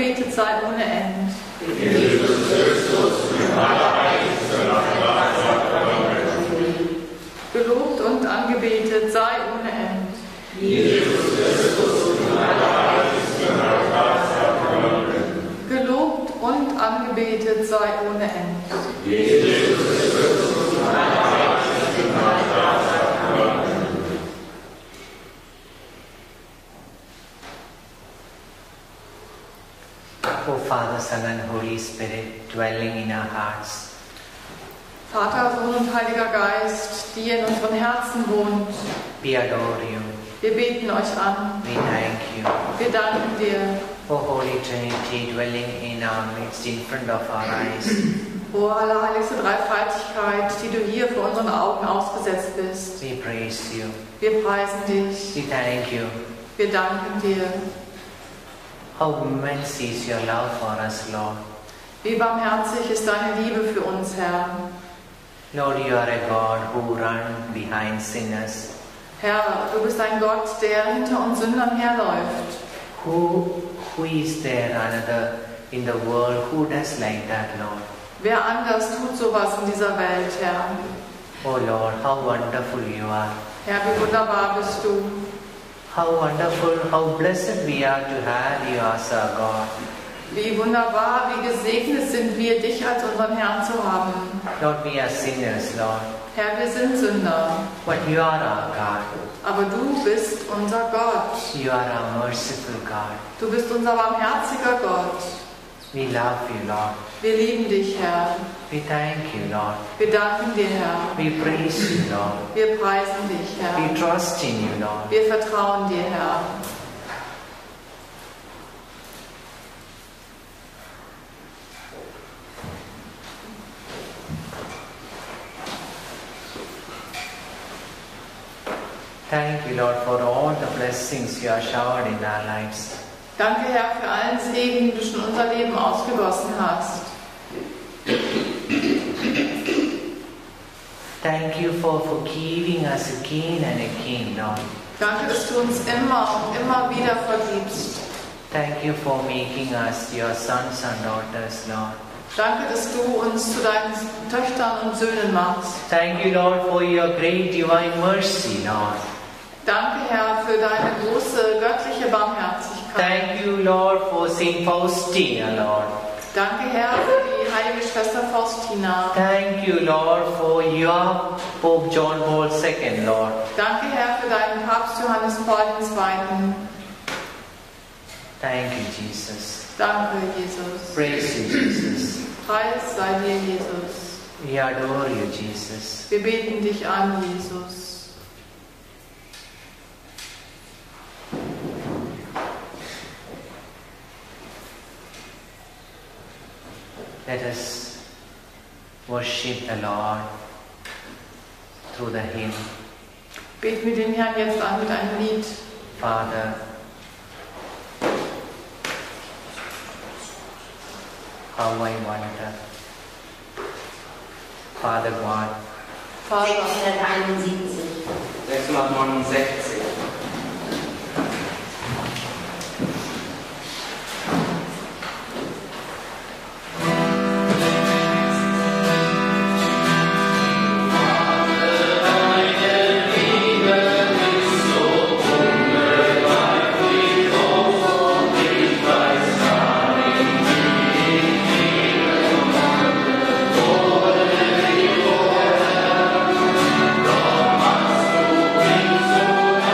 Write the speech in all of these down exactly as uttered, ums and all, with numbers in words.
angebetet sei ohne End. Jesus Christus, im Allerheiligsten Gelobt und angebetet sei ohne End. Jesus Christus, im Allerheiligsten Gelobt und angebetet sei ohne End. Jesus Christus, im Allerheiligsten O Father, Son and Holy Spirit, dwelling in our hearts. Vater, Sohn und Heiliger Geist, die in unseren Herzen wohnt, We adore you. wir beten euch an. We thank you. Wir danken dir, O Holy Trinity, dwelling in our midst, in front of our eyes. o allerheiligste Dreifaltigkeit, die du hier vor unseren Augen ausgesetzt bist. We praise you. Wir preisen dich, We thank you. wir danken dir. How immense is your love for us, Lord. Wie barmherzig ist deine Liebe für uns, Herr. Lord, you are a God who runs behind sinners. Herr, du bist ein Gott, der hinter uns Sündern herläuft. Who, who is there another in the world who does like that, Lord? Wer anders tut sowas in dieser Welt, Herr? Oh Lord, how wonderful you are. Herr, wie wunderbar bist du. How wonderful, how blessed we are to have you as our God. Wie wunderbar, wie gesegnet sind wir, dich als unseren Herrn zu haben. Lord, we are sinners, Lord. Herr, wir sind Sünder, But you are our God. aber du bist unser Gott. You are our merciful God. Du bist unser barmherziger Gott. We love you, Lord. Wir lieben dich, Herr. We thank you, Lord. Wir danken dir, Herr. We praise you, Lord. Wir preisen dich, Herr. We trust in you, Lord. Wir vertrauen dir, Herr. Thank you, Lord, for all the blessings you have showered in our lives. Danke, Herr, für allen Segen, den du schon in unser Leben ausgegossen hast. Thank you for forgiving us again and again, Lord. Danke, dass du uns immer und immer wieder vergibst. Thank you for making us your sons and daughters, Lord. Danke, dass du uns zu deinen Töchtern und Söhnen machst. Thank you, Lord, for your great divine mercy, Lord. Danke, Herr, für deine große göttliche Barmherzigkeit. Thank you, Lord, for Saint Faustina, Lord. Danke, Herr, für die heilige Schwester Faustina. Thank you, Lord, for your Pope John Paul the Second, Lord. Danke, Herr, für deinen Papst Johannes Paul der Zweite. Thank you, Jesus. Danke, Jesus. Praise you, Jesus. Preis sei dir, Jesus. We adore you, Jesus. Wir beten dich an, Jesus. Let us worship the Lord through the hymn. Beten wir den Herrn jetzt an mit einem Lied. Father, how I wonder. Father God. Vater, sechshunderteinundsiebzig. sechshundertneunundsechzig. Thank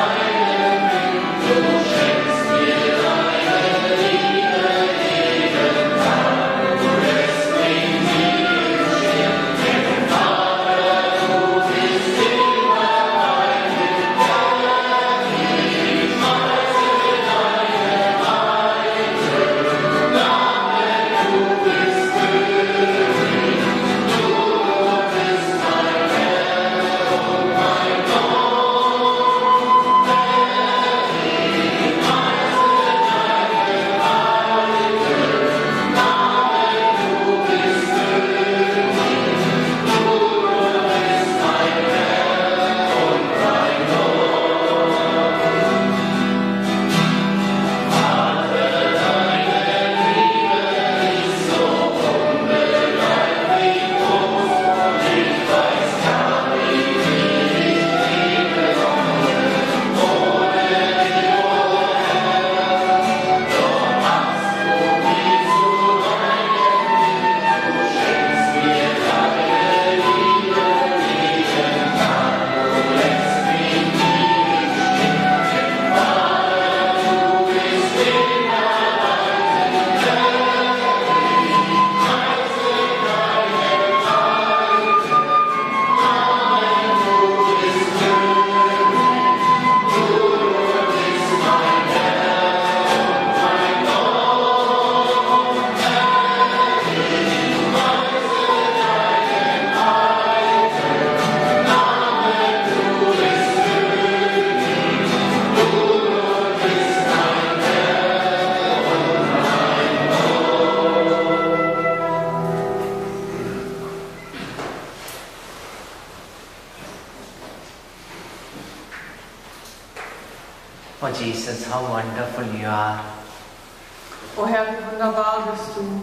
Oh Jesus, how wonderful you are. O Herr, wie wunderbar bist du.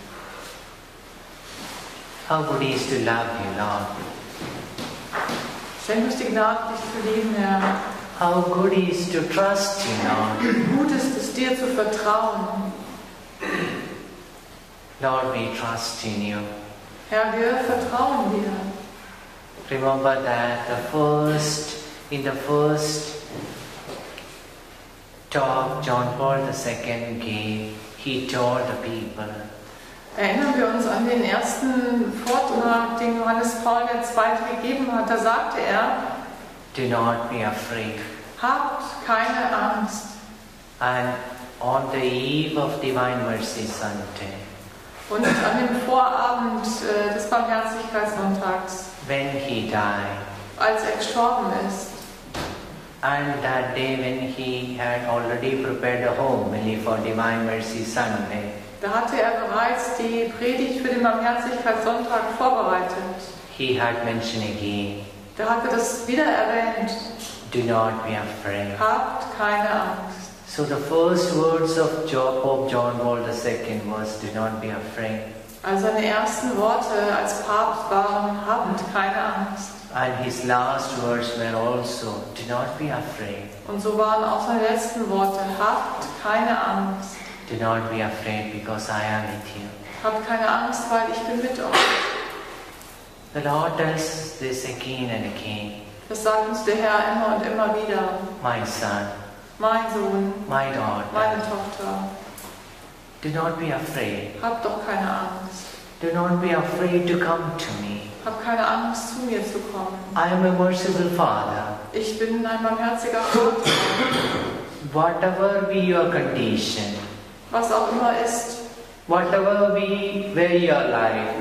How good it is to love you, Lord. Schenk uns die Gnade, dich zu lieben, Herr. How good it is to trust you, Lord. Gut ist es, dir zu vertrauen. Lord, we trust in you. Herr, wir vertrauen dir. Remember that the first, in the first talk John Paul the Second gave, he told the people, Erinnern wir uns an den ersten Vortrag, den Johannes Paul der Zweite gegeben hat. Da sagte er, do not be afraid. habt keine Angst. And on the eve of Divine Mercy Sunday, Und an dem Vorabend äh, des Barmherzigkeitssonntags, when he died, als er gestorben ist, and that day when he had already prepared a homily for Divine Mercy Sunday, da hatte er bereits die Predigt für den Barmherzigkeitssonntag vorbereitet. he had mentioned again, Da hat er das wieder erwähnt. do not be afraid. Habt keine Angst. So the first words of Jo- Pope John Paul the Second was, do not be afraid. Also seine ersten Worte als Papst waren, habt keine Angst. And his last words were also, do not be afraid. Und so waren auch seine letzten Worte, habt keine Angst. Do not be afraid because I am with you. Habt keine Angst, weil ich bin mit euch. The Lord tells this again and again. Das sagt uns der Herr immer und immer wieder. My son, Mein Sohn, my daughter, meine Tochter, do not be afraid. habt doch keine Angst. Do not be afraid to come to me. Habt keine Angst, zu mir zu kommen. I am a merciful Father. Ich bin ein barmherziger Vater. Whatever be your condition, Was auch immer ist, whatever be where your life,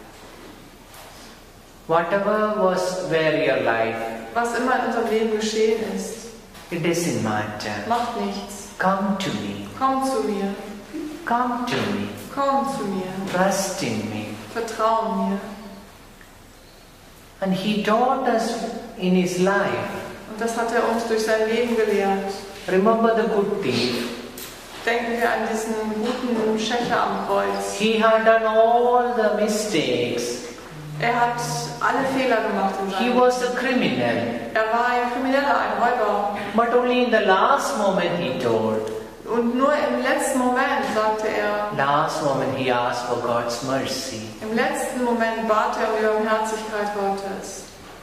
whatever was where your life, was immer in unserem Leben geschehen ist, it doesn't matter. macht nichts. Come to me. Komm zu mir. Come to me. Komm zu mir. Trust in me. Vertrau mir. And he taught us in his life. Und das hat er uns durch sein Leben gelehrt. Remember the good thief. Denken wir an diesen guten Schächer am Kreuz. He had done all the mistakes. Er hat alle Fehler gemacht in He seinem was a criminal. Er war ein Krimineller, ein Räuber. But only in the last moment he told. Und nur im letzten Moment sagte er, Last moment he asked for God's mercy. im letzten Moment bat er um die Barmherzigkeit Gottes.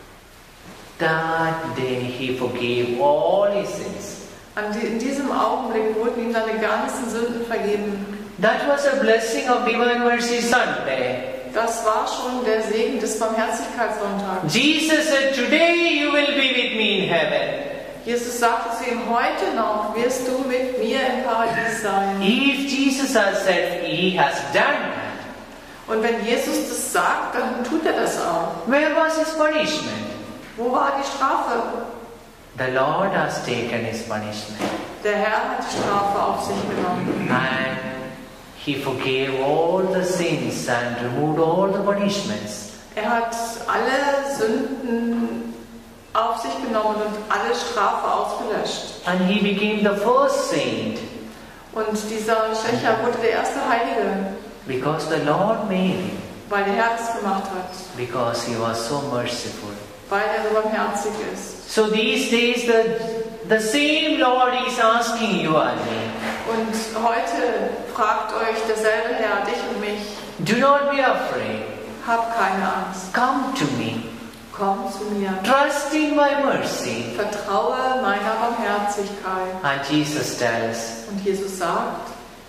That day he forgave all his sins. An die, in diesem Augenblick wurden ihm seine ganzen Sünden vergeben. That was a blessing of Divine Mercy Sunday. Das war schon der Segen des Barmherzigkeitssonntags. Jesus said, today you will be with me in heaven. Jesus sagte zu ihm, heute noch wirst du mit mir im Paradies sein. If Jesus has said he has done that, Und wenn Jesus das sagt, dann tut er das auch. where was his punishment? Wo war die Strafe? The Lord has taken his punishment. Der Herr hat die Strafe auf sich genommen. And he forgave all the sins and removed all the punishments. Er hat alle Sünden auf sich genommen und alle Strafe ausgelöscht. And he became the first saint Und dieser Schächer wurde der erste Heilige, because the Lord made him, weil der Herr es gemacht hat, because he was so merciful. weil er so barmherzig ist. So these days the, the same Lord is asking you and me, Und heute fragt euch derselbe Herr, dich und mich, do not be afraid. hab keine Angst, Come to me. komm zu mir, Trust in my mercy. vertraue meiner Barmherzigkeit. And Jesus tells, Und Jesus sagt,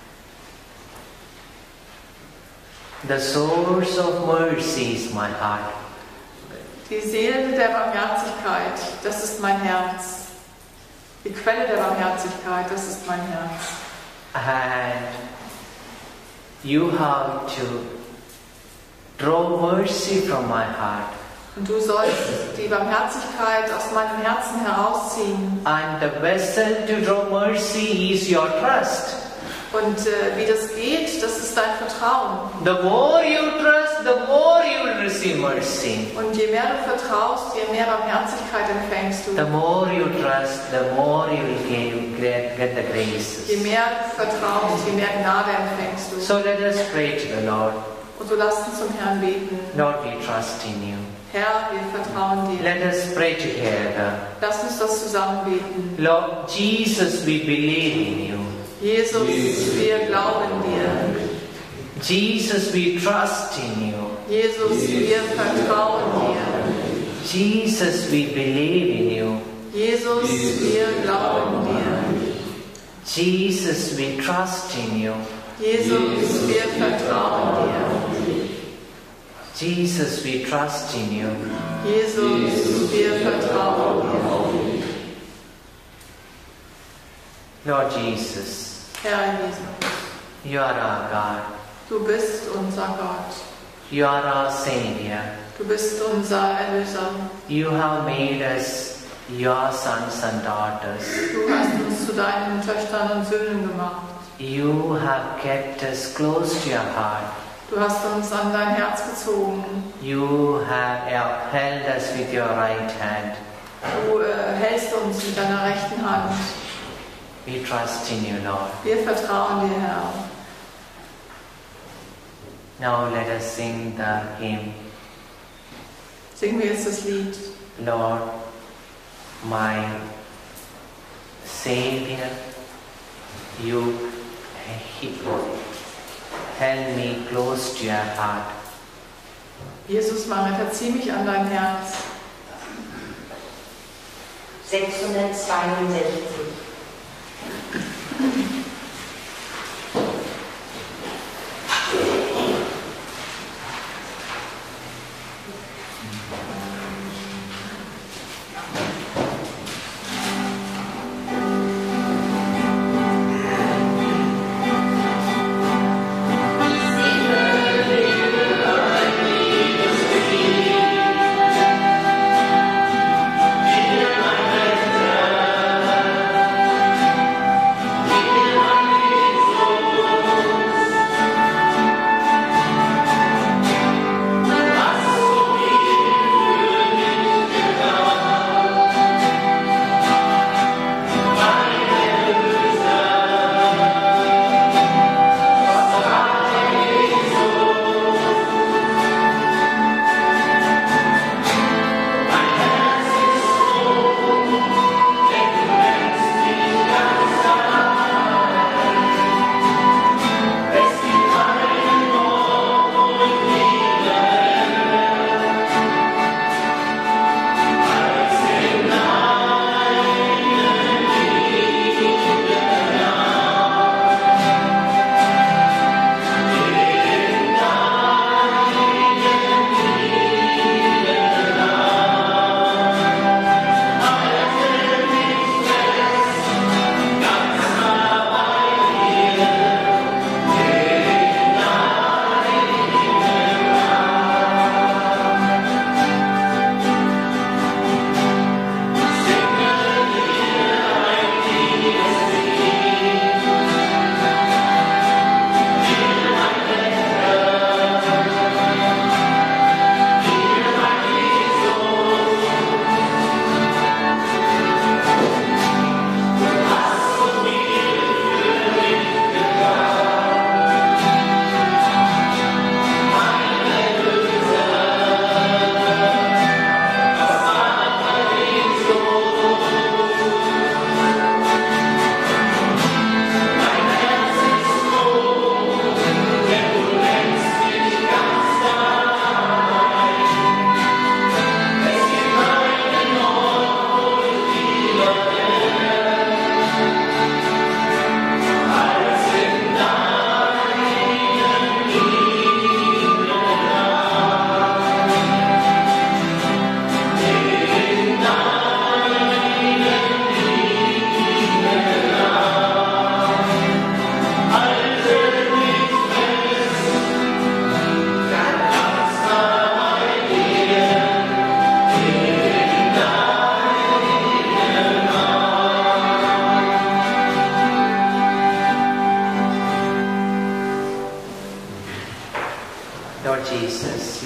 the source of mercy is my heart. die Seele der Barmherzigkeit, das ist mein Herz. Die Quelle der Barmherzigkeit, das ist mein Herz. And you have to draw mercy from my heart. Und du sollst die Barmherzigkeit aus meinem Herzen herausziehen. And the vessel to draw mercy is your trust. Und äh, wie das geht, das ist dein Vertrauen. The more you trust, the more you will receive mercy, Und je mehr du vertraust, je mehr Barmherzigkeit empfängst the du. more you trust, the more you will get, get, get the Je graces. mehr du vertraust, je mehr Gnade empfängst du. So let us pray to the Lord. Und so lasst uns zum Herrn beten. Lord, we trust in you. Herr, wir vertrauen dir. Let us pray together. Lass uns das zusammen beten. Lord Jesus, we believe in you. Jesus, wir glauben dir. Jesus, we trust in you. Jesus, wir vertrauen dir. Jesus, we believe in you. Jesus, wir glauben dir. Jesus, we trust in you. Jesus, wir vertrauen dir. Jesus, we trust in you. Jesus, wir vertrauen dir. Lord Jesus, Herr Jesus, you are our God. du bist unser Gott. You are our Savior. Du bist unser Erlöser. You have made us your sons and daughters. Du hast uns zu deinen Töchtern und Söhnen gemacht. You have kept us close to your heart. Du hast uns an dein Herz gezogen. You have upheld us with your right hand. Du äh, hältst uns mit deiner rechten Hand. We trust in you, Lord. Wir vertrauen dir, Herr. Now let us sing the hymn. Singen wir jetzt das Lied. Lord, my Savior, you held me close to your heart. Jesus, mein Retter, zieh mich an dein Herz. sechshundertzweiundsechzig. Thank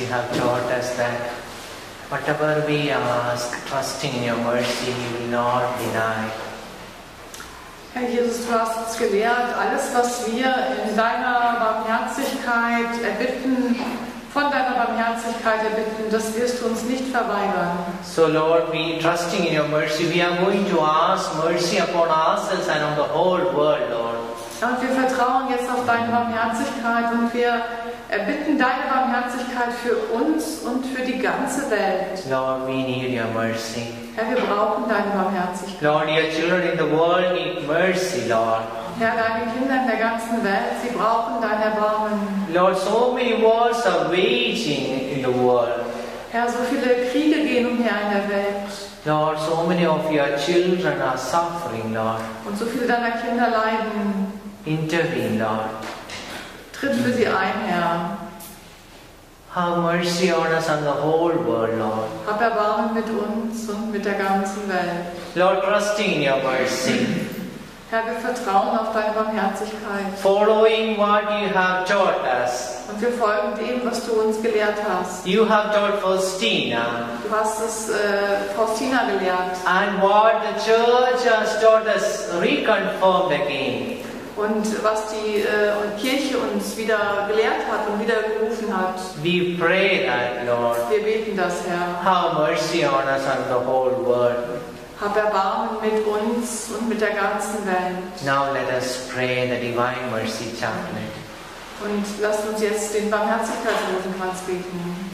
you have taught us that whatever we ask, trusting in your mercy, you will not deny. Herr Jesus, du hast uns gelehrt, alles, was wir in deiner Barmherzigkeit erbitten, von deiner Barmherzigkeit erbitten, das wirst du uns nicht verweigern. So Lord, we trusting in your mercy, we are going to ask mercy upon ourselves and on the whole world, Lord. Und wir vertrauen jetzt auf deine Barmherzigkeit und wir erbitten deine Barmherzigkeit für uns und für die ganze Welt. Lord, we need your mercy. Herr, wir brauchen deine Barmherzigkeit. Lord, your children in the world need mercy, Lord. Herr, deine Kinder in der ganzen Welt, sie brauchen dein Erbarmen. Lord, so many wars are waging in the world. Herr, so viele Kriege gehen umher in der Welt. Lord, so many of your children are suffering, Lord. Und so viele deiner Kinder leiden. Intervene, Lord. Tritt für sie ein, Herr. Have mercy on us and the whole world, Lord. Hab Erbarmen mit uns und mit der ganzen Welt. Lord, trusting in your mercy. Herr, wir vertrauen auf deine Barmherzigkeit. Following what you have taught us. Und wir folgen dem, was du uns gelehrt hast. You have taught Faustina. Du hast es äh, Faustina gelehrt. And what the church has taught us reconfirmed again. Und was die äh, Kirche uns wieder gelehrt hat und wieder gerufen hat. We pray that, Lord. Wir beten das, Herr. Have mercy on us and the whole world. Hab Erbarmen mit uns und mit der ganzen Welt. Now let us pray the Divine Mercy Chaplet. Und lasst uns jetzt den Barmherzigkeitsrosenkranz beten.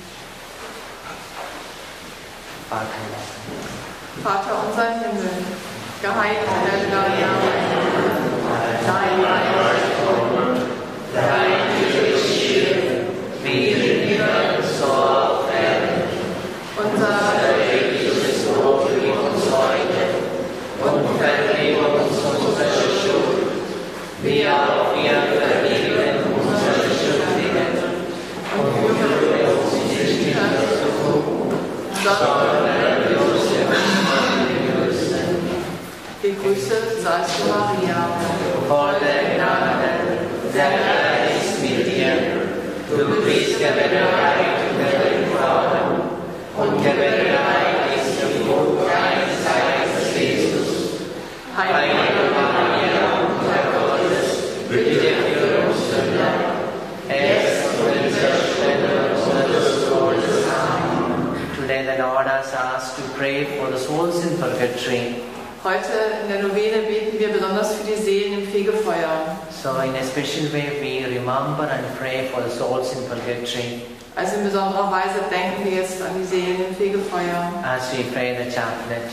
Vater, Vater unser im Himmel, geheiligt werde dein Name. Dein Reich komme, dein Wille geschehe, wie im Himmel so auf Erden. Unser tägliches Brot gib uns heute und vergib uns unsere Schuld, wie auch wir vergeben unsere Schuldigen. Und führe uns nicht in Versuchung, sondern errettet uns im Bösen. Gegrüßet seist du, Maria, voll der Gnade, der Herr ist mit dir. Du bist gebenedeit unter den Frauen, und gebenedeit ist die Frucht deines Leibes, Jesus. Heilige Maria, Mutter Gottes, bitte für uns Sünder, jetzt und in der Stunde unseres Todes. Amen. today the Lord has asked to pray for the souls in purgatory. Heute in der Novene beten wir besonders für die Seelen im Fegefeuer. So in a special way we remember and pray for the souls in purgatory. Also in besonderer Weise denken wir jetzt an die Seelen im Fegefeuer. As we pray the chaplet.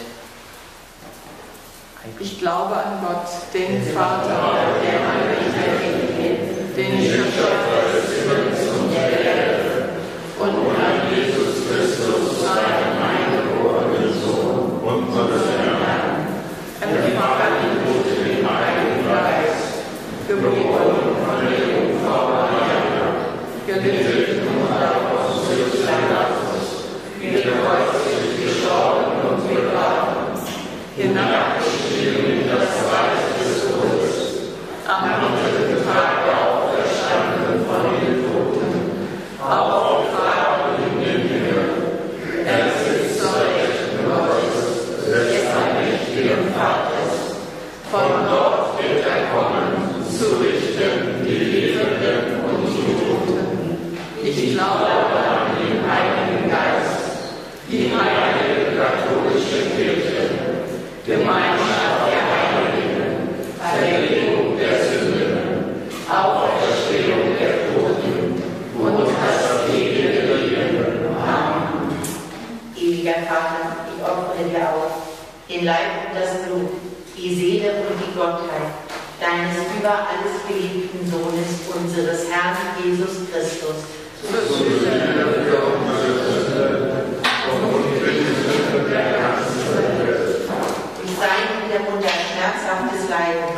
Ich glaube an Gott, den Vater, der allmächtig, den Schöpfer des Himmels und der Erde, und an Jesus Christus, seinen eingeborenen Sohn, unseren Herrn, empfangen durch den Heiligen Geist, geboren von der Jungfrau Maria, gelitten unter Pontius Pilatus, gekreuzigt, gestorben und begraben, hinabgestiegen in das Reich des Todes, am dritten Tage auferstanden von den Toten, aufgefahren in den Himmel, er sitzt zur Rechten Gottes, des allmächtigen Vaters. Von dort wird er kommen, zu richten die Lebenden und die Toten. Ich glaube an den Heiligen Geist, die heilige katholische Kirche, Gemeinschaft der Heiligen, Vergebung der Sünden, Auferstehung der Toten und das ewige Leben. Amen. Ewiger Vater, ich opfere dir auf den Leib und das Blut, die Seele und die Gottheit deines über alles geliebten Sohnes, unseres Herrn Jesus Christus. Zur Sühne für unsere Sünde und für die Sünde der ganzen Welt. Durch sein in der Mutter schmerzhaftes Leiden,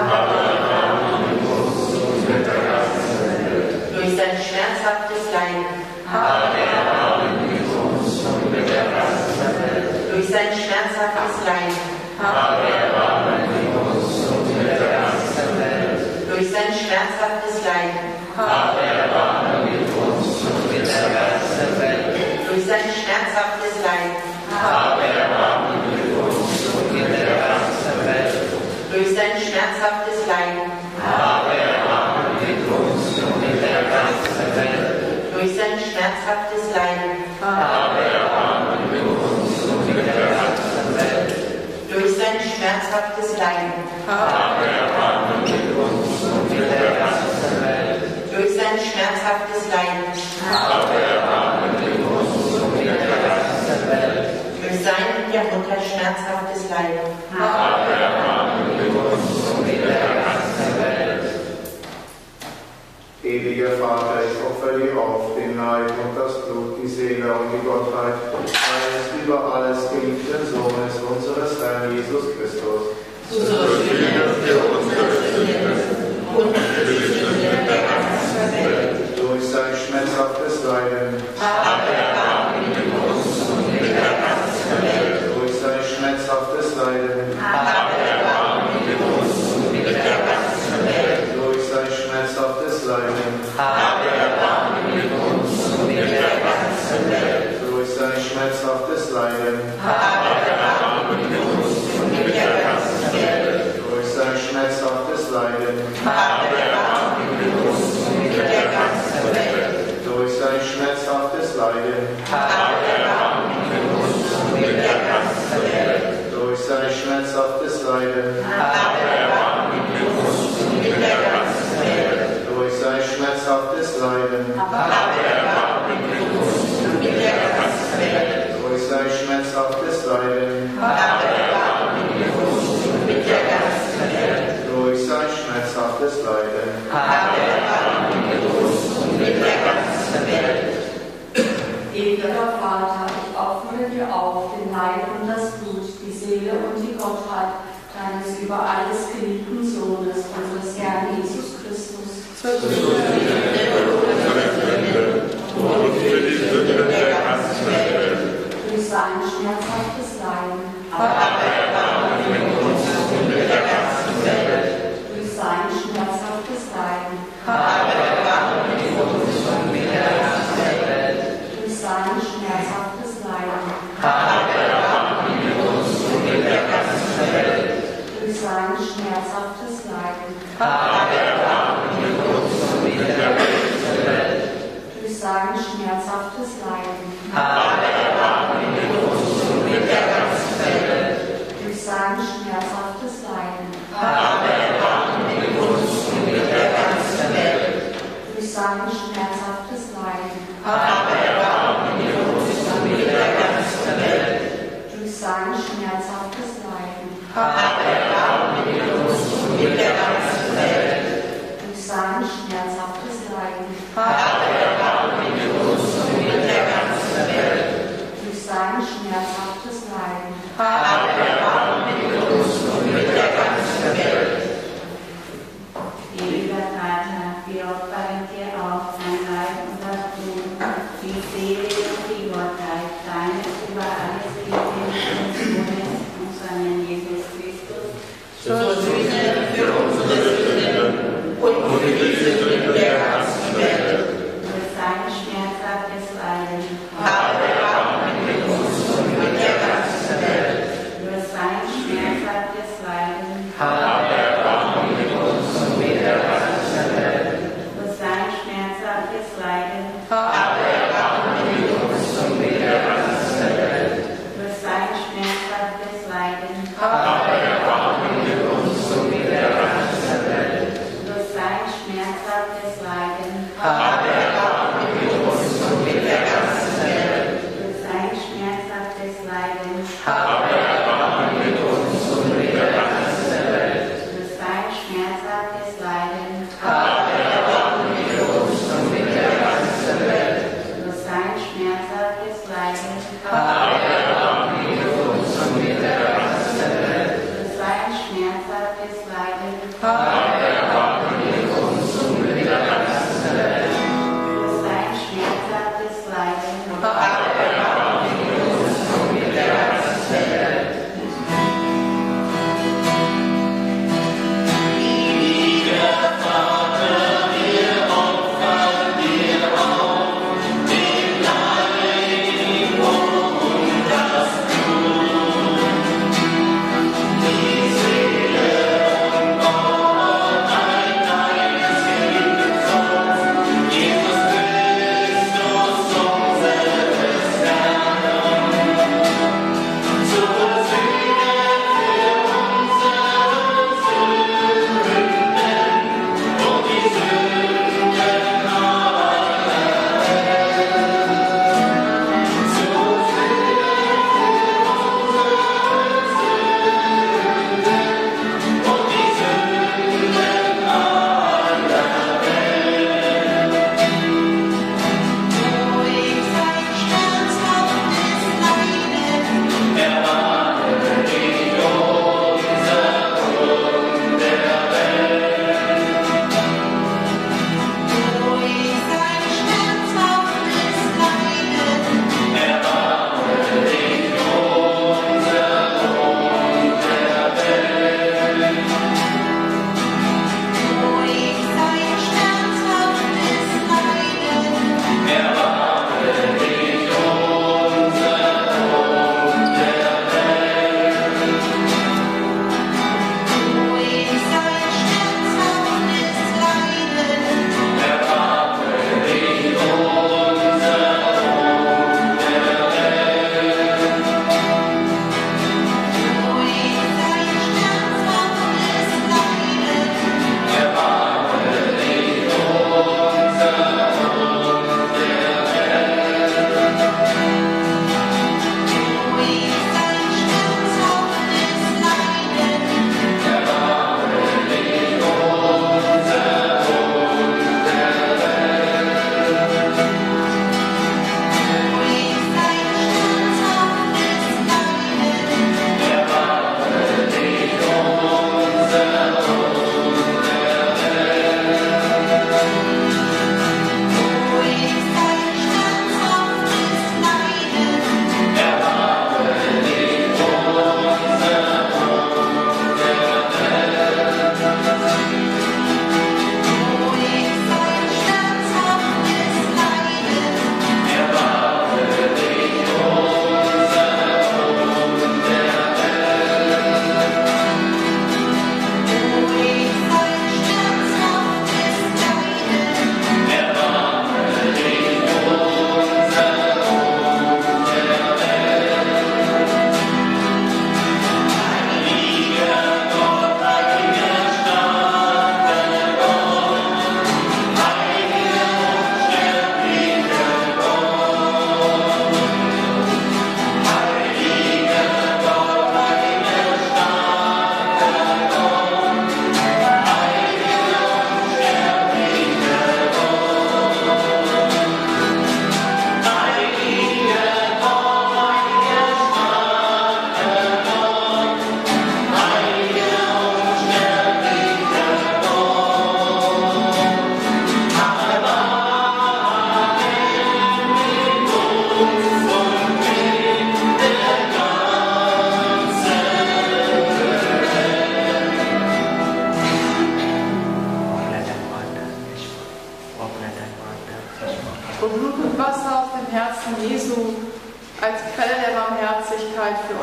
durch sein schmerzhaftes Leiden, durch sein schmerzhaftes Leiden, durch sein schmerzhaftes Leiden, Have Erbarmen mit uns und mit der ganzen Welt. schmerzhaftes Leiden. Habe Erbarmen mit uns und mit der ganzen Welt. Durch sein schmerzhaftes Leiden. Habe Erbarmen mit uns und mit der ganzen Welt. Durch sein schmerzhaftes Leiden. Habe Erbarmen mit uns und mit der ganzen Welt. Durch sein und der Mutter schmerzhaftes Leiden. Habe Erbarmen mit uns und mit der ganzen Welt. Ewiger Vater, ich opfere dir auf den Leib und das Blut, die Seele und die Gottheit deines über alles geliebten Sohnes, unseres Herrn Jesus Christus. Zur Sühne für unsere Sünden und für die Sünden der ganzen Welt. Durch sein schmerzhaftes Leiden, Habe Erbarmen mit uns und mit der ganzen Welt. durch sein schmerzhaftes Leiden, Habe Erbarmen mit uns und mit der ganzen Welt. durch sein schmerzhaftes Leiden, Habe Erbarmen mit uns und mit der ganzen Welt. durch sein schmerzhaftes Leiden, Habe Erbarmen mit uns und mit der ganzen Welt. durch sein schmerzhaftes Leiden, Habe Erbarmen mit uns und mit der ganzen Welt. durch sein schmerzhaftes Leiden, Habe Erbarmen mit uns und mit der ganzen Welt. durch sein schmerzhaftes Leiden, Habe Erbarmen mit uns und mit der ganzen Welt. durch sein schmerzhaftes Leiden, Habe Erbarmen mit uns und mit der ganzen Welt. durch sein schmerzhaftes Leiden, Habe Erbarmen mit uns und mit der ganzen Welt. durch sein schmerzhaftes Leiden. Habe Erbarmen mit uns und mit der ganzen Welt. Ewiger Vater, ich opfere dir auf den Leib und das Blut, die Seele und die Gottheit deines über alles geliebten Sohnes, unseres Herrn Jesus Christus. Und für die Sünden der ganzen Welt. Durch sein schmerzhaftes Leiden. Habe Erbarmen mit uns und mit der ganzen Welt. Durch sein schmerzhaftes Leiden. Habe Erbarmen mit uns und mit der ganzen Welt. Durch sein schmerzhaftes Leiden. Habe Erbarmen mit uns und mit der ganzen Welt. Durch sein schmerzhaftes Leiden. Habe Erbarmen mit uns und mit der ganzen Welt. Durch sein schmerzhaftes Leiden. Habe Erbarmen mit uns und mit der ganzen Welt. Durch sein schmerzhaftes Leiden. Habe Erbarmen mit uns und mit der ganzen Welt. Durch sein schmerzhaftes Leiden. Habe Erbarmen mit uns und mit der ganzen Welt. Durch sein schmerzhaftes Leiden. Habe Erbarmen mit uns und mit der ganzen Welt. Durch sein schmerzhaftes Leiden. Habe Erbarmen mit uns und mit der ganzen Welt. Durch sein schmerzhaftes Leiden. Habe Erbarmen mit uns und mit der ganzen Welt. Ewiger Vater, wir opfern dir auf dein Leib und das Blut, die Seele und die Gottheit deines über alles geliebten Sohnes, unseren Herrn Jesus Christus, Zur Sühne für unsere Sünden und für die Sünden der ganzen Welt. durch sein schmerzhaftes Leiden, Habe Erbarmen mit uns und mit der ganzen Welt. durch sein schmerzhaftes Leiden, Habe Erbarmen mit uns und mit der ganzen Welt. durch sein schmerzhaftes Leiden, Habe Erbarmen mit uns und mit der ganzen Welt. durch sein schmerzhaftes Leiden, Habe Erbarmen mit uns und mit der ganzen Welt. durch sein schmerzhaftes Leiden, Habe Erbarmen mit uns und mit der ganzen Welt. durch sein schmerzhaftes Leiden, Habe Erbarmen mit uns und mit der ganzen Welt. durch sein schmerzhaftes Leiden, Habe Erbarmen mit uns und mit der ganzen Welt. durch sein schmerzhaftes Leiden, Habe Erbarmen mit uns und mit der ganzen Welt.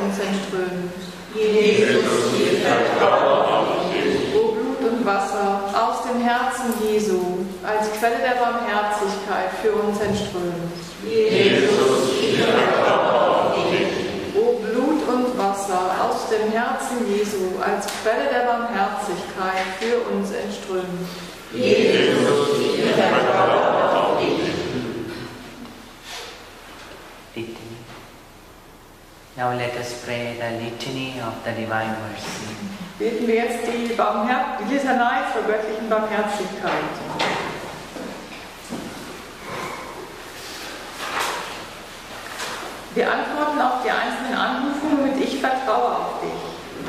uns entströmt. Jesus, wir vertrauen auf dich. O Blut und Wasser aus dem Herzen Jesu, als Quelle der Barmherzigkeit für uns entströmt. Jesus, wir vertrauen auf dich. O Blut und Wasser aus dem Herzen Jesu, als Quelle der Barmherzigkeit für uns entströmt. Jesus, wir vertrauen auf dich. Litany. Now let us pray the litany of the divine mercy. Beten wir jetzt die, Barmher die Litanei zur göttlichen Barmherzigkeit. Wir antworten auf die einzelnen Anrufungen mit Ich vertraue auf dich.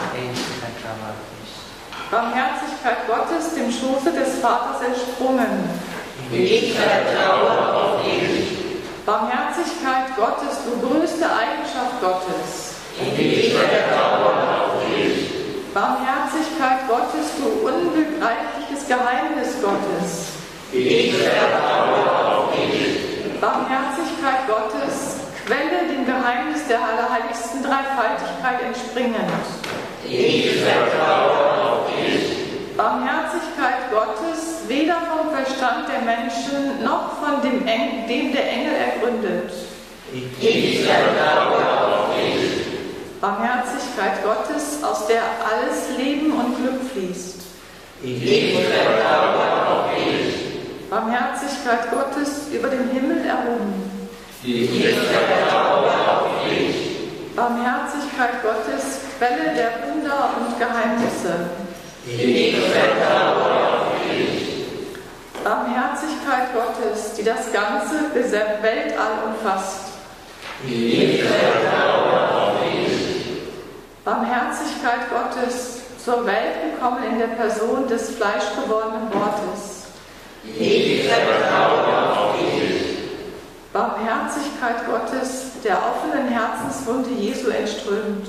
Barmherzigkeit Gottes dem Schoße des Vaters entsprungen. Ich vertraue auf dich. Barmherzigkeit Gottes, du größte Eigenschaft Gottes. Ich vertraue auf dich. Barmherzigkeit Gottes, du unbegreifliches Geheimnis Gottes. Ich vertraue auf dich. Barmherzigkeit Gottes, Quelle dem Geheimnis der allerheiligsten Dreifaltigkeit entspringend. Ich vertraue auf dich. Barmherzigkeit Gottes, weder vom Verstand der Menschen noch von dem, Eng dem der Engel ergründet. Ich vertraue auf dich. Barmherzigkeit Gottes, aus der alles Leben und Glück fließt. Ich vertraue auf dich. Barmherzigkeit Gottes, über den Himmel erhoben. Ich vertraue auf dich. Barmherzigkeit Gottes, Quelle der Wunder und Geheimnisse. Ich vertraue auf dich. Barmherzigkeit Gottes, die das ganze Weltall umfasst. Ich vertraue auf dich. Barmherzigkeit Gottes, zur Welt gekommen in der Person des fleischgewordenen Wortes. Ich vertraue auf dich. Barmherzigkeit Gottes, der offenen Herzenswunde Jesu entströmt.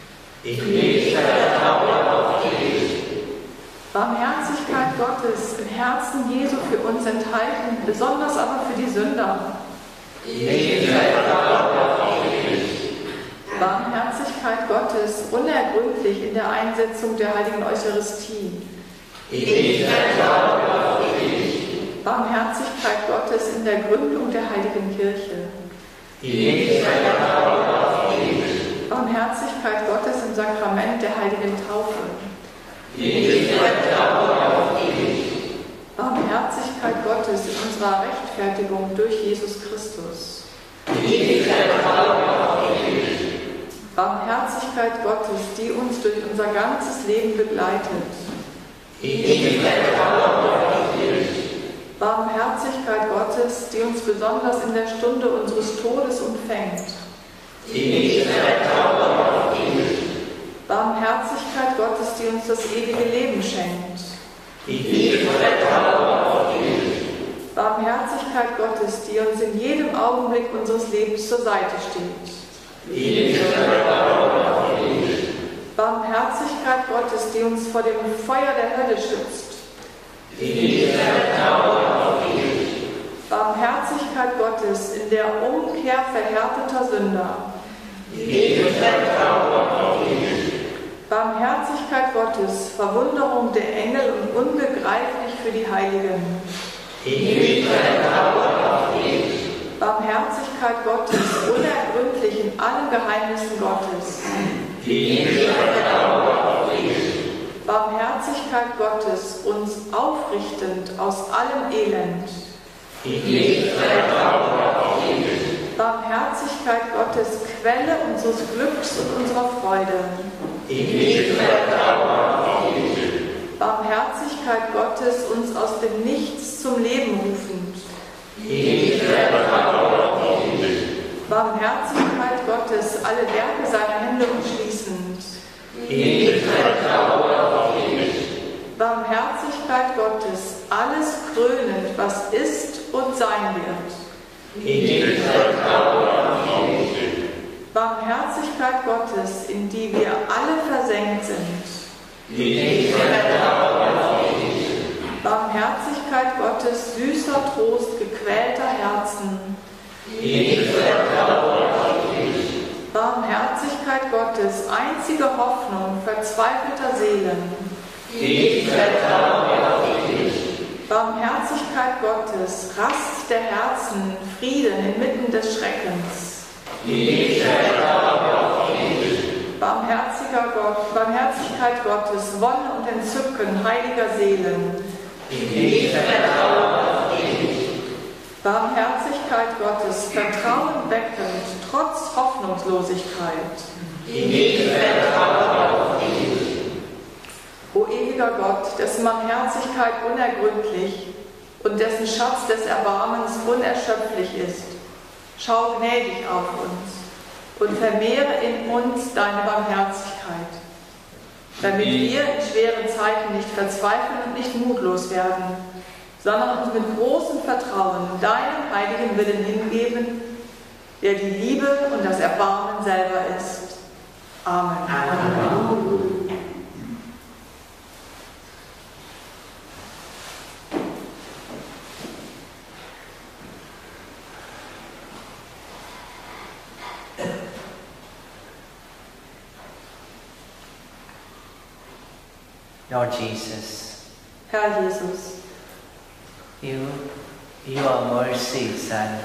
Ich vertraue auf dich. Barmherzigkeit Gottes, im Herzen Jesu für uns enthalten, besonders aber für die Sünder. Ich vertraue auf dich. Barmherzigkeit Gottes, unergründlich in der Einsetzung der heiligen Eucharistie. Ich vertraue auf dich. Barmherzigkeit Gottes in der Gründung der heiligen Kirche. Ich vertraue auf dich. Barmherzigkeit Gottes im Sakrament der heiligen Taufe. Ich vertraue auf dich. Barmherzigkeit Gottes in unserer Rechtfertigung durch Jesus Christus. Ich vertraue auf dich. Barmherzigkeit Gottes, die uns durch unser ganzes Leben begleitet. Ich vertraue auf dich. Barmherzigkeit Gottes, die uns besonders in der Stunde unseres Todes umfängt. Ich vertraue auf dich. Barmherzigkeit Gottes, die uns das ewige Leben schenkt. Ich vertraue auf dich. Barmherzigkeit Gottes, die uns in jedem Augenblick unseres Lebens zur Seite steht. Ich vertraue auf dich. Barmherzigkeit Gottes, die uns vor dem Feuer der Hölle schützt. Ich vertraue auf dich. Barmherzigkeit Gottes in der Umkehr verhärteter Sünder. Ich vertraue auf dich. Barmherzigkeit Gottes, Verwunderung der Engel und unbegreiflich für die Heiligen. Ich vertraue auf dich. Barmherzigkeit Gottes, unergründlich in allen Geheimnissen Gottes. Ich vertraue auf dich. Barmherzigkeit Gottes, uns aufrichtend aus allem Elend. Ich vertraue auf dich. Barmherzigkeit Gottes, Quelle unseres Glücks und unserer Freude. Ich vertraue auf dich. Barmherzigkeit Gottes, uns aus dem Nichts zum Leben rufend. Ich vertraue auf dich. Barmherzigkeit Gottes, alle Werke seiner Hände umschließend. Ich vertraue auf dich. Barmherzigkeit Gottes, alles krönend, was ist und sein wird. Ich vertraue auf dich. Barmherzigkeit Gottes, in die wir alle versenkt sind. Ich vertraue auf dich. Barmherzigkeit Gottes, süßer Trost gequälter Herzen. Ich vertraue auf dich. Barmherzigkeit Gottes, Gottes, einzige Hoffnung verzweifelter Seelen. Ich vertraue auf dich. Barmherzigkeit Gottes, Rast der Herzen, Frieden inmitten des Schreckens. Ich vertraue auf dich. Barmherziger Gott, Barmherzigkeit Gottes, Wonne und Entzücken heiliger Seelen. Ich vertraue auf dich. Barmherzigkeit Gottes, Vertrauen weckend, trotz Hoffnungslosigkeit. Ich vertraue auf dich. O ewiger Gott, dessen Barmherzigkeit unergründlich und dessen Schatz des Erbarmens unerschöpflich ist, schau gnädig auf uns und vermehre in uns deine Barmherzigkeit, damit wir in schweren Zeiten nicht verzweifeln und nicht mutlos werden, sondern uns mit großem Vertrauen deinem heiligen Willen hingeben, der die Liebe und das Erbarmen selber ist. Amen. Amen. Lord Jesus, Herr Jesus, you, you are mercy itself.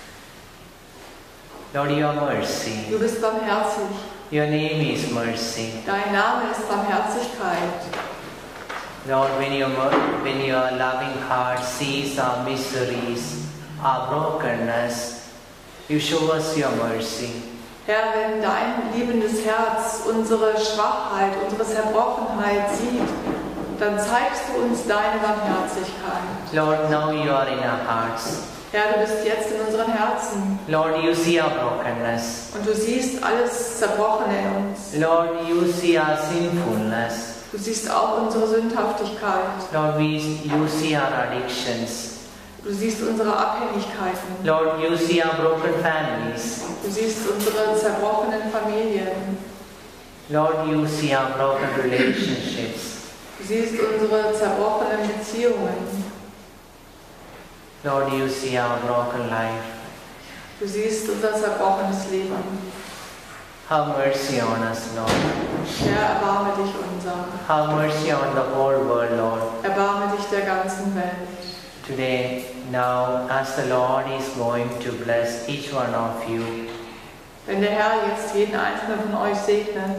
Lord, you are mercy. du bist barmherzig. Your name is mercy. Dein Name ist Barmherzigkeit. Lord, when your, mer- when your loving heart sees our miseries, our brokenness, you show us your mercy. Herr, wenn dein liebendes Herz unsere Schwachheit, unsere Zerbrochenheit sieht, dann zeigst du uns deine Barmherzigkeit. Lord, now you are in our hearts. Herr, du bist jetzt in unseren Herzen Lord, you see our brokenness. und du siehst alles Zerbrochene in uns. Lord, you see our sinfulness. Du siehst auch unsere Sündhaftigkeit. Lord, we, you see our addictions. Du siehst unsere Abhängigkeiten. Lord, you see our broken families. Du siehst unsere zerbrochenen Familien. Lord, you see our broken relationships. Du siehst unsere zerbrochenen Beziehungen. Lord, you see our broken life. Du siehst unser zerbrochenes Leben. Have mercy on us, Lord. Herr, erbarme dich unser. Have mercy on the whole world, Lord. Erbarme dich der ganzen Welt. Today, now, as the Lord is going to bless each one of you, Wenn der Herr jetzt jeden einzelnen von euch segnet,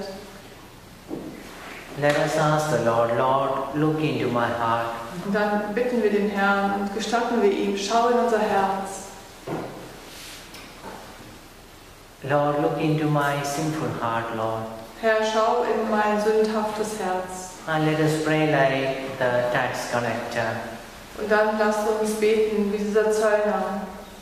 let us ask the Lord, Lord, look into my heart. und dann bitten wir den Herrn und gestatten wir ihm, schau in unser Herz. Lord, look into my sinful heart, Lord. Herr, schau in mein sündhaftes Herz. And let us pray like the tax collector. Und dann lasst uns beten wie dieser Zöllner.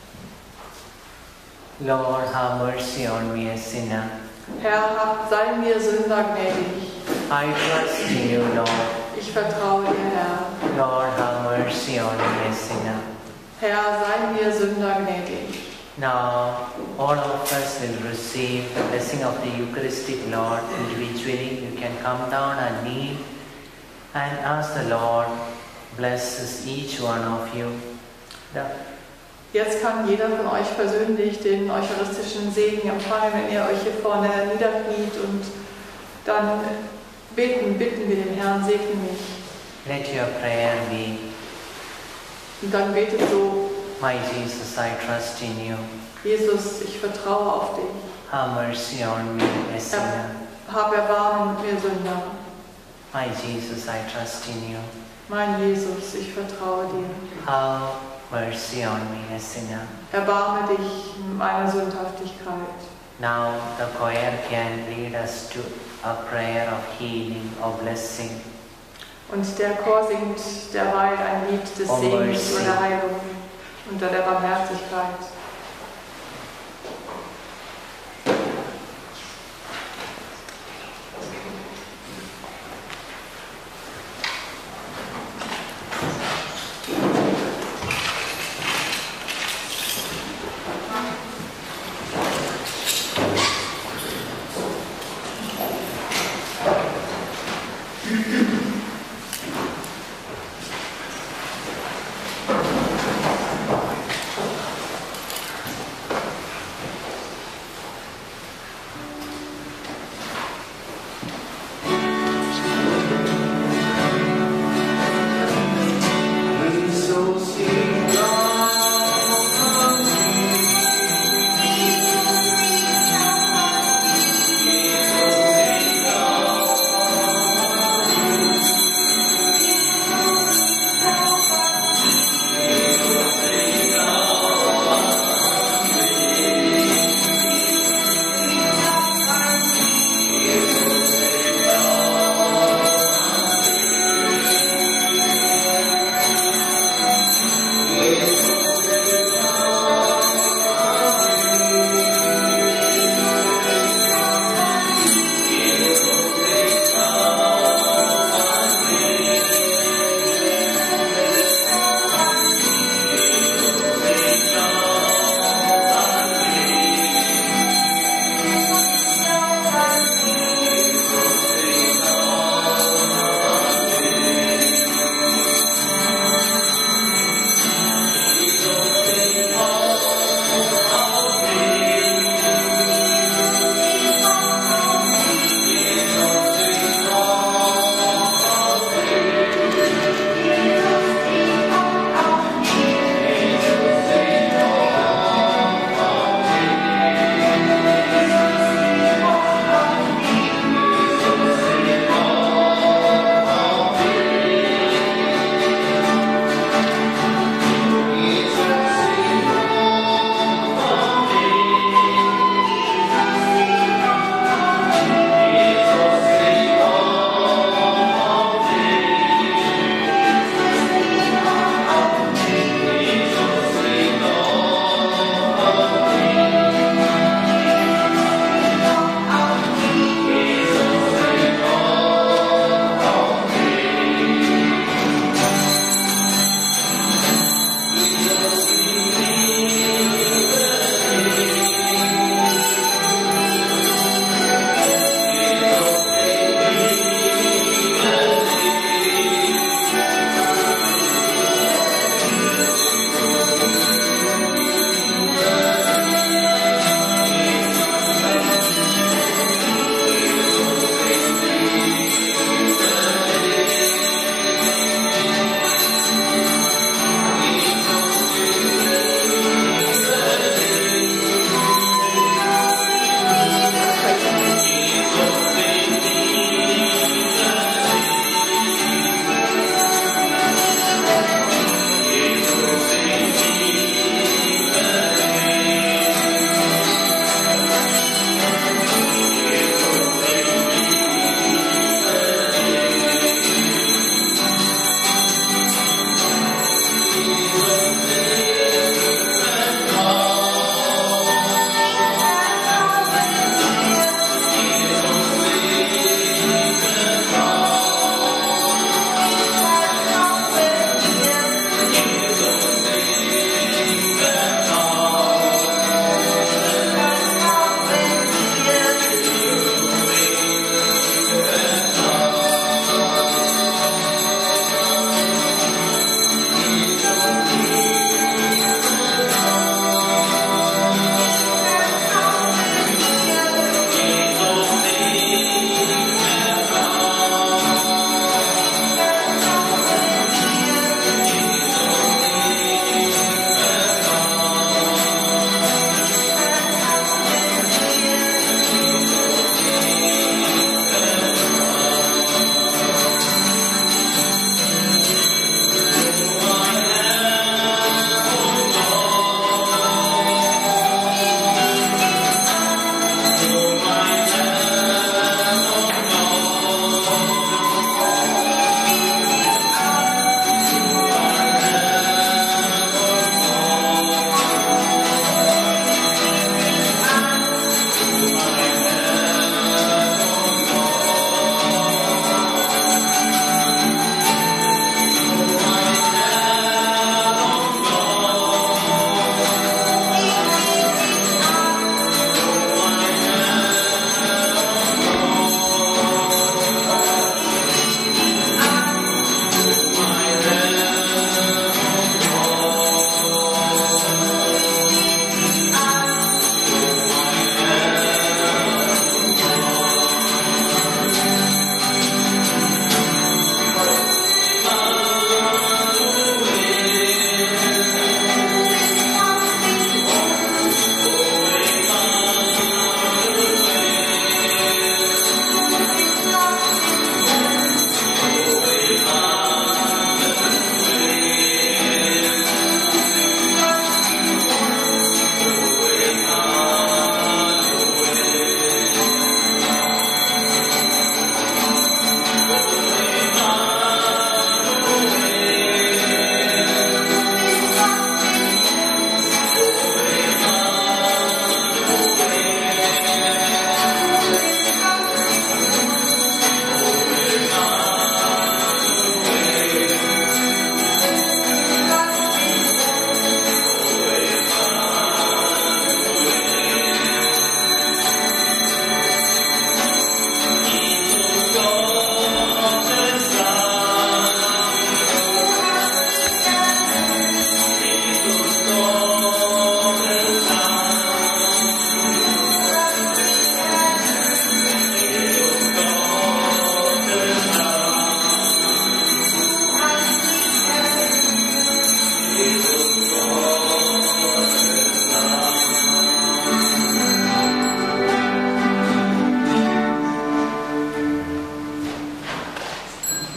Lord, have mercy on me, a sinner. Herr, hab, sei mir Sünder gnädig. I trust in you, Lord. Ich vertraue dir, Herr. Lord, have mercy on me, a sinner. Herr, sei mir Sünder gnädig. Now, all of us will receive the blessing of the Eucharistic Lord individually. You can come down and kneel and ask the Lord, blesses each one of you. The Jetzt kann jeder von euch persönlich den eucharistischen Segen empfangen, wenn ihr euch hier vorne niederkniet, und dann beten, bitten wir den Herrn, segne mich. Let your prayer be, Und dann betet so: my Jesus, I trust in you. Jesus, ich vertraue auf dich. Have mercy on me, a sinner. Hab Erbarmen mit mir, Sünder. My Jesus, I trust in you. Mein Jesus, ich vertraue dir. Have mercy on me, a sinner. Erbarme dich meiner Sündhaftigkeit. Now the choir can lead us to a prayer of healing, of blessing. Und der Chor singt derweil ein Lied des Oh, Segens mercy. und der Heilung unter der Barmherzigkeit.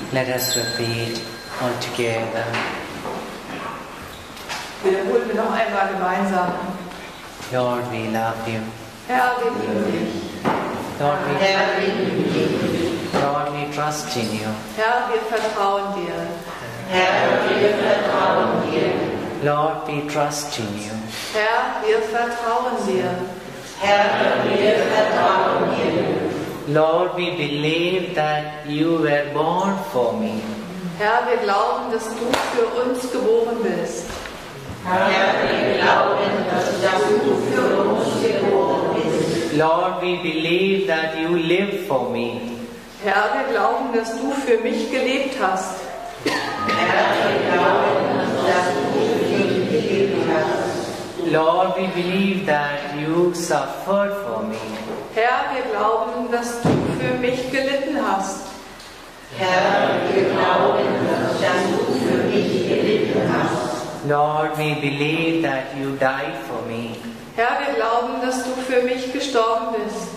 Let us repeat all together. Wiederholen wir noch einmal gemeinsam. Lord, we love you. Herr, wir lieben dich. Lord, we, Herr, wir lieben dich. Lord, we trust in you. Herr, wir vertrauen dir. Herr, wir vertrauen dir. Lord, we trust in you. Herr, wir vertrauen dir. Herr, wir vertrauen dir. Lord, we believe that you were born for me. Herr, wir glauben, dass du für uns geboren bist. Herr, wir glauben, dass du für uns geboren bist. Lord, we believe that you live for me. Herr, wir glauben, dass du für mich gelebt hast. Herr, wir glauben, dass du für mich gelebt hast. Lord, we believe that you suffered for me. Herr, wir glauben, dass du für mich gelitten hast. Herr, wir glauben, dass du für mich gelitten hast. Lord, we believe that you died for me. Herr, wir glauben, dass du für mich gestorben bist.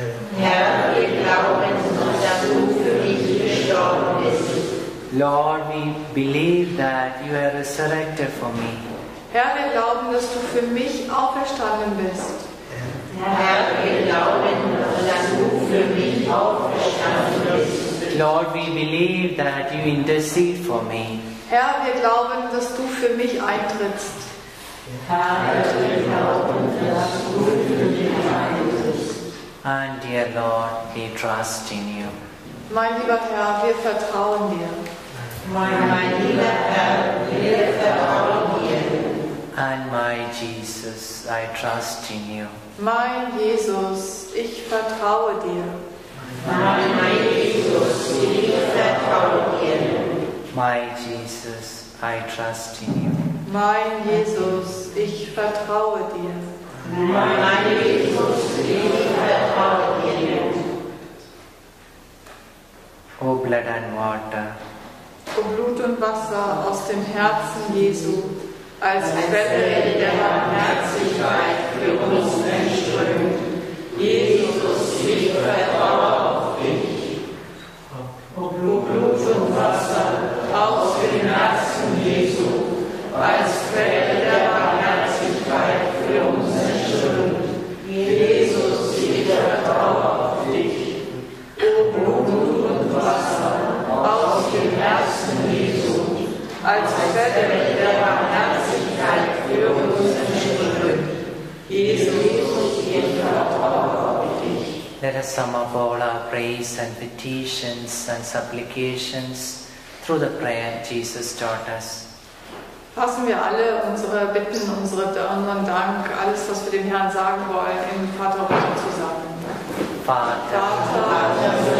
Herr, wir glauben, dass du für mich gestorben bist. Lord, we believe that you are resurrected for me. Herr, wir glauben, dass du für mich auferstanden bist. Herr, wir glauben, dass du für mich auferstanden bist. Lord, we believe that you intercede for me. Herr, wir glauben, dass du für mich eintrittst. Herr, wir glauben, dass du für mich eintrittst. And dear Lord, we trust in you. Mein lieber Herr, wir vertrauen dir. Mein lieber Herr, wir vertrauen dir. And my Jesus, I trust in you. Mein Jesus, ich vertraue dir. Mein Jesus, ich vertraue dir. My Jesus, I trust in you. Mein Jesus, ich vertraue dir. Mein Jesus, ich vertraue dir. O blood and water, O Blut und Wasser aus dem Herzen Jesu, als Quelle der Barmherzigkeit für uns entströmt. Jesus, ich vertraue auf dich. O Blut und Wasser aus dem Herzen Jesu, als Quelle der Barmherzigkeit für uns entströmt. Jesus, ich vertraue auf dich. O Blut und Wasser aus dem Herzen Jesu, als Quelle der Barmherzigkeit für uns entströmt. Jesus, ich vertraue auf dich. let us sum up all our praise and petitions and supplications through the prayer Jesus taught us. Fassen wir alle unsere Bitten, unsere unseren Dank, alles, was wir dem Herrn sagen wollen, im Vaterunser zusammen. Vater, Vater,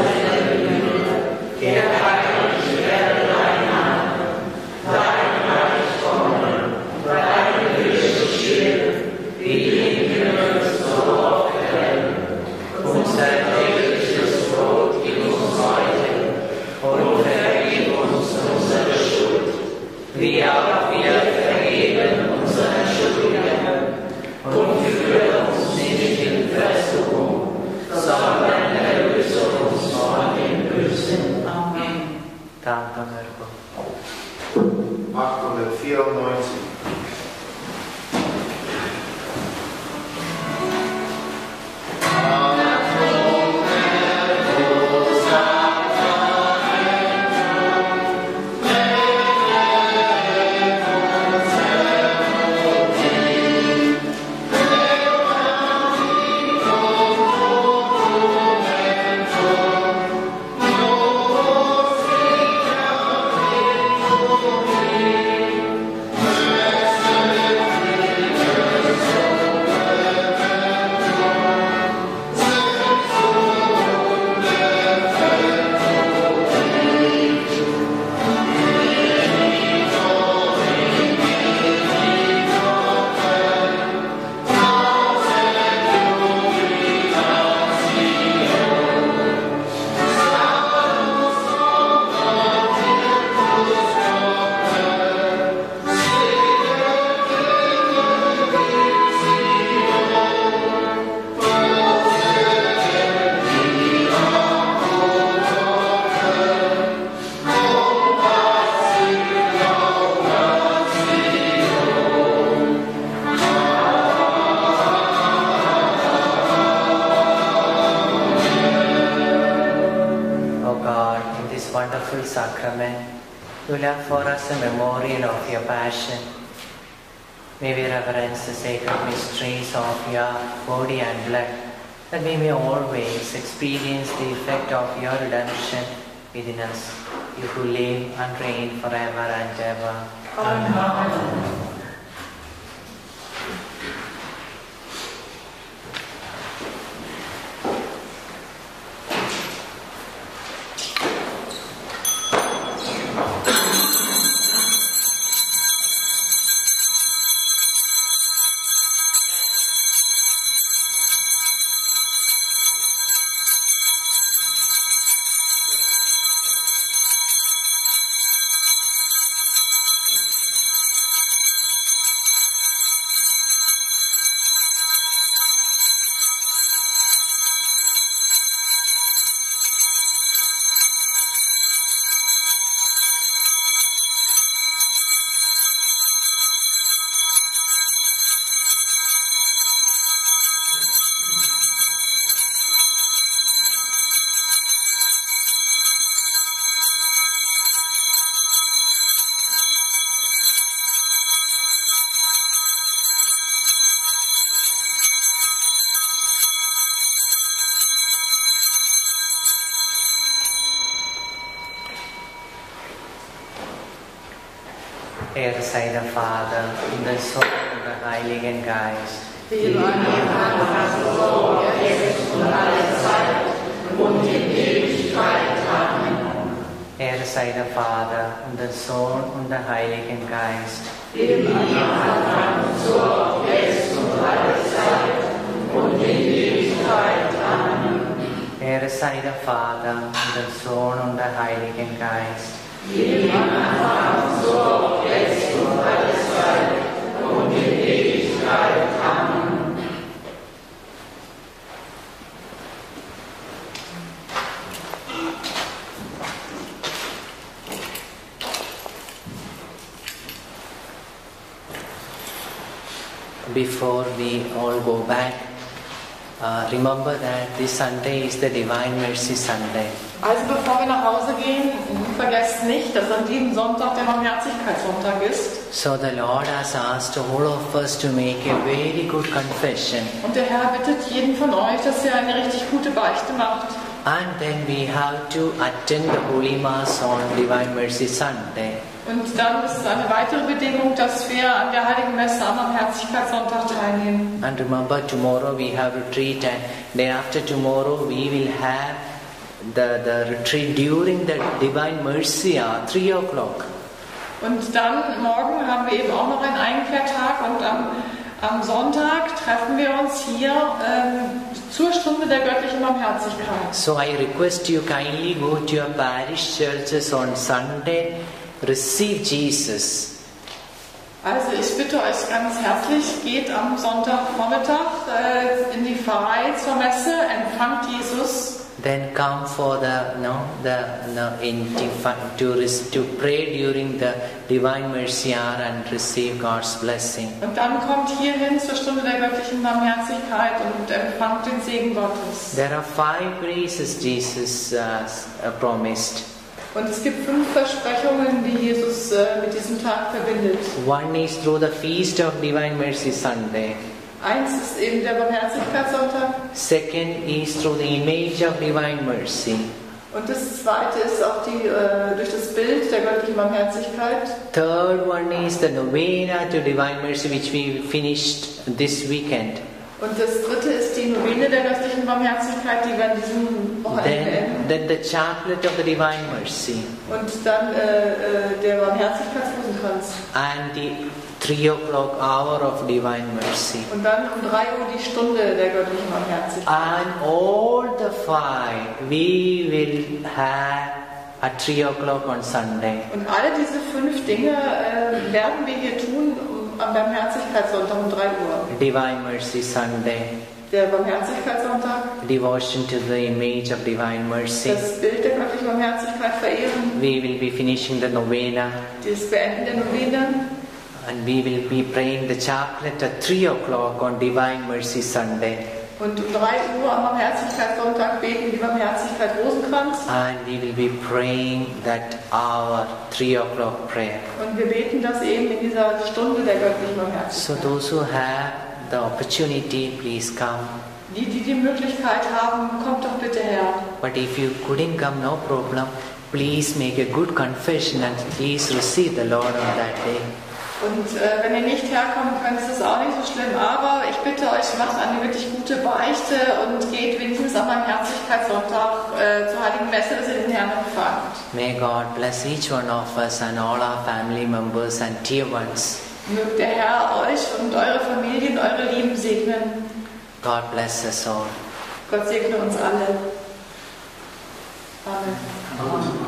der geheiligt werde dein Name, dein Reich komme, dein Wille geschehe, wie im Himmel so auf Erden. Unser tägliches Brot gib uns heute und vergib uns unsere Schuld, wie auch wir vergeben unseren Schuldigern, und führe uns nicht in Versuchung, sondern erlöse uns von dem Bösen. Amen. Danke, Mirko. achthundertvierundneunzig. Amen. O God, in this wonderful sacrament, you have for us a memorial of your passion. May we reverence the sacred mysteries of your body and blood, that we may always experience the effect of your redemption within us, you who live and reign forever and ever. Amen. Ehre sei der Vater und der Sohn und der Heiligen Geist. Wie war im Anfang, so jetzt und alle Zeit und in Ewigkeit. Amen. Ehre sei der Vater und der Sohn und der Heiligen Geist. Wie war im Anfang, so jetzt und alle Zeit und in Ewigkeit. Amen. Ehre sei der Vater und der Sohn und der Heiligen Geist. Wie am Anfang, so jetzt und alle Zeit und in Ewigkeit. Amen. Before we all go back, uh, remember that this Sunday is the Divine Mercy Sunday. Also bevor wir nach Hause gehen, vergesst nicht, dass an diesem Sonntag der Barmherzigkeitssonntag ist. So the Lord has asked all of us to make a very good confession. Und der Herr bittet jeden von euch, dass ihr eine richtig gute Beichte macht. And then we have to attend the Holy Mass on Divine Mercy Sunday. Und dann ist es eine weitere Bedingung, dass wir an der Heiligen Messe am Barmherzigkeitssonntag teilnehmen. And remember, tomorrow we have retreat, and day after tomorrow we will have the, the retreat during the Divine Mercy hour, three o'clock. Und dann morgen haben wir eben auch noch einen Einkehrtag und am, am Sonntag treffen wir uns hier ähm, zur Stunde der göttlichen Barmherzigkeit. So I request you kindly go to your parish churches on Sunday, receive Jesus. Also ich bitte euch ganz herzlich, geht am Sonntagvormittag äh, in die Pfarrei zur Messe, empfangt Jesus. Then come for the no the no in to to pray during the Divine Mercy hour and receive God's blessing. Und dann kommt hierhin zur Stunde der göttlichen Barmherzigkeit und empfangt den Segen Gottes. There are five graces Jesus uh, promised. Und es gibt fünf Versprechungen, die Jesus äh, mit diesem Tag verbindet. One is through the feast of Divine Mercy Sunday. Eins ist eben der Barmherzigkeitssonntag. Second is through the image of Divine Mercy. Und das zweite ist auch die, äh, durch das Bild der göttlichen Barmherzigkeit. Third one is the novena to Divine Mercy, which we finished this weekend. Und das dritte ist die Novene der göttlichen Barmherzigkeit, die wir an diesem Wochenende Then, enden. then the chaplet of the Divine Mercy. Und dann äh, äh, der Barmherzigkeitsrosenkranz. And the three o'clock hour of Divine Mercy. Und dann um drei Uhr die Stunde der göttlichen Barmherzigkeit. And all the five we will have at three o'clock on Sunday. Und alle diese fünf Dinge äh, werden wir hier tun um, am Barmherzigkeitssonntag um drei Uhr. Divine Mercy Sunday. Der Barmherzigkeitssonntag, Devotion to the image of Divine Mercy. das Bild der göttlichen Barmherzigkeit verehren, We will be finishing the novena. das Beenden der Novene. And we will be praying the chaplet at three o'clock on Divine Mercy Sunday. Und um drei Uhr am Barmherzigkeitssonntag beten die Barmherzigkeit Rosenkranz. And we will be praying that hour, three o'clock prayer. Und wir beten das eben in dieser Stunde der göttlichen So Barmherzigkeit. those who have the opportunity, please come. Die, die die Möglichkeit haben, kommt doch bitte her. But if you couldn't come, no problem. Please make a good confession and please receive the Lord on that day. Und äh, wenn ihr nicht herkommen könnt, ist es auch nicht so schlimm. Aber ich bitte euch, macht eine wirklich gute Beichte und geht wenigstens am Barmherzigkeitssonntag äh, zur Heiligen Messe, dass ihr den Herrn empfangt. May God bless each one of us and all our family members and dear ones. Mögt der Herr euch und eure Familien, eure Lieben segnen. God bless us all. Gott segne uns alle. Amen.